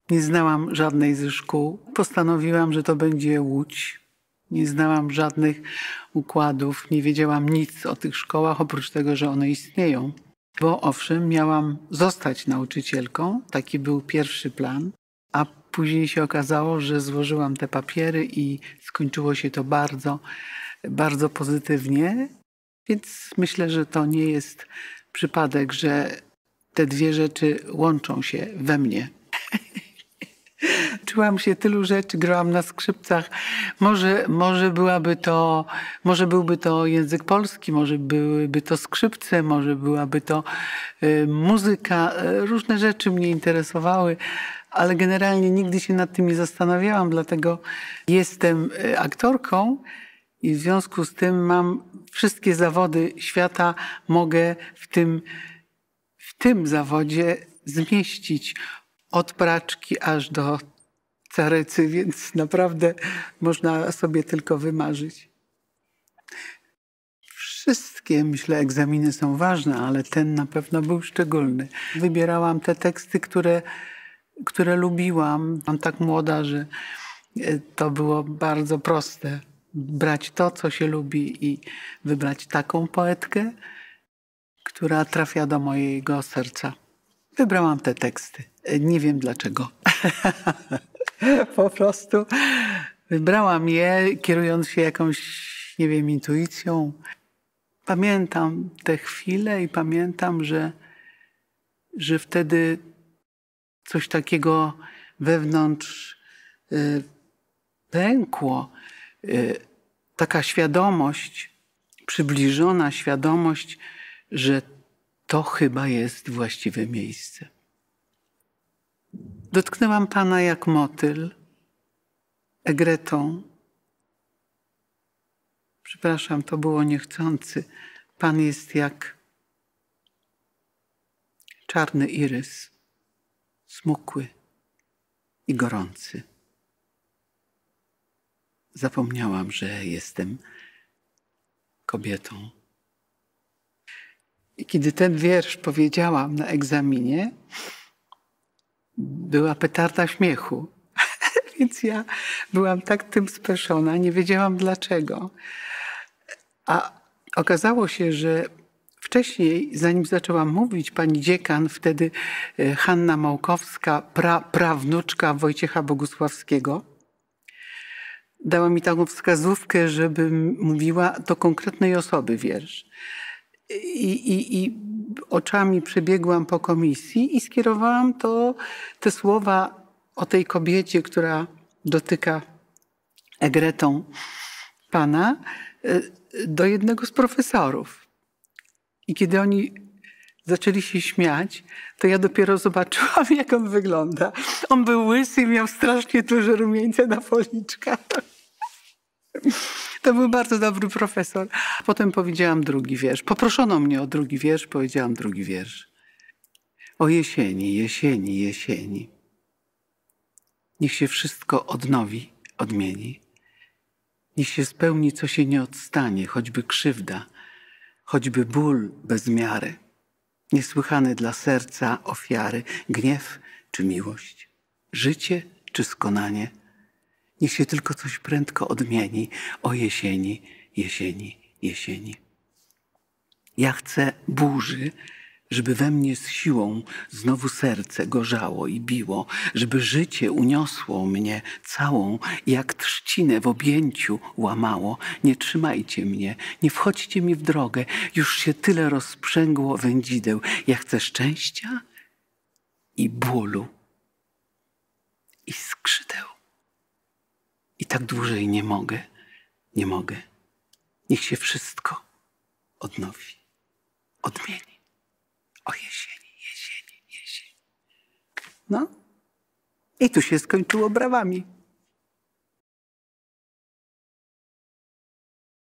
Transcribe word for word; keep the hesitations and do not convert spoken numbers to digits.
Nie znałam żadnej ze szkół. Postanowiłam, że to będzie Łódź. Nie znałam żadnych układów, nie wiedziałam nic o tych szkołach, oprócz tego, że one istnieją. Bo owszem, miałam zostać nauczycielką, taki był pierwszy plan, a później się okazało, że złożyłam te papiery i skończyło się to bardzo, bardzo pozytywnie. Więc myślę, że to nie jest przypadek, że te dwie rzeczy łączą się we mnie. Uczyłam się tylu rzeczy, grałam na skrzypcach. Może, może, byłaby to, może byłby to język polski, może byłyby to skrzypce, może byłaby to y, muzyka. Różne rzeczy mnie interesowały, ale generalnie nigdy się nad tym nie zastanawiałam, dlatego jestem aktorką i w związku z tym mam wszystkie zawody świata, mogę w tym, w tym zawodzie zmieścić od praczki aż do carecy, więc naprawdę można sobie tylko wymarzyć. Wszystkie, myślę, egzaminy są ważne, ale ten na pewno był szczególny. Wybierałam te teksty, które, które lubiłam. Byłam tak młoda, że to było bardzo proste. Brać to, co się lubi i wybrać taką poetkę, która trafia do mojego serca. Wybrałam te teksty. Nie wiem dlaczego. Po prostu wybrałam je, kierując się jakąś, nie wiem, intuicją. Pamiętam te chwile i pamiętam, że, że wtedy coś takiego wewnątrz y, pękło. Y, taka świadomość, przybliżona świadomość, że to chyba jest właściwe miejsce. Dotknęłam Pana jak motyl, egretą. Przepraszam, to było niechcący. Pan jest jak czarny irys, smukły i gorący. Zapomniałam, że jestem kobietą. I kiedy ten wiersz powiedziałam na egzaminie, była petarda śmiechu. Więc ja byłam tak tym speszona, nie wiedziałam dlaczego. A okazało się, że wcześniej, zanim zaczęłam mówić, pani dziekan, wtedy Hanna Małkowska, pra, prawnuczka Wojciecha Bogusławskiego, dała mi taką wskazówkę, żebym mówiła do konkretnej osoby wiersz. I, i, i oczami przebiegłam po komisji i skierowałam to, te słowa o tej kobiecie, która dotyka egretą Pana, do jednego z profesorów. I kiedy oni zaczęli się śmiać, to ja dopiero zobaczyłam, jak on wygląda. On był łysy i miał strasznie duże rumieńce na policzkach. To był bardzo dobry profesor. Potem powiedziałam drugi wiersz. Poproszono mnie o drugi wiersz, powiedziałam drugi wiersz. O jesieni, jesieni, jesieni. Niech się wszystko odnowi, odmieni. Niech się spełni, co się nie odstanie, choćby krzywda, choćby ból bez miary. Niesłychany dla serca ofiary, gniew czy miłość, życie czy skonanie. Niech się tylko coś prędko odmieni. O jesieni, jesieni, jesieni. Ja chcę burzy, żeby we mnie z siłą znowu serce gorzało i biło, żeby życie uniosło mnie całą, jak trzcinę w objęciu łamało. Nie trzymajcie mnie, nie wchodźcie mi w drogę, już się tyle rozprzęgło wędzideł. Ja chcę szczęścia i bólu i skrzydeł. I tak dłużej nie mogę, nie mogę. Niech się wszystko odnowi, odmieni. O jesieni, jesieni, jesieni. No i tu się skończyło brawami.